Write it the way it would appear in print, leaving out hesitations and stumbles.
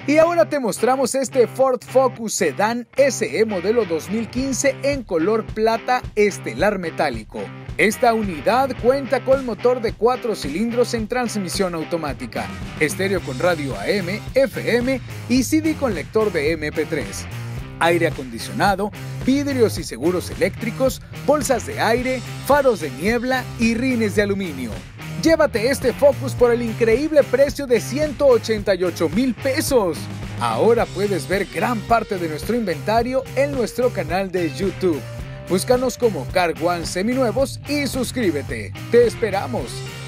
Y ahora te mostramos este Ford Focus Sedan SE modelo 2015 en color plata estelar metálico. Esta unidad cuenta con motor de 4 cilindros en transmisión automática, estéreo con radio AM, FM y CD con lector de MP3. Aire acondicionado, vidrios y seguros eléctricos, bolsas de aire, faros de niebla y rines de aluminio. Llévate este Focus por el increíble precio de 188,000 pesos. Ahora puedes ver gran parte de nuestro inventario en nuestro canal de YouTube. Búscanos como Car One Seminuevos y suscríbete. ¡Te esperamos!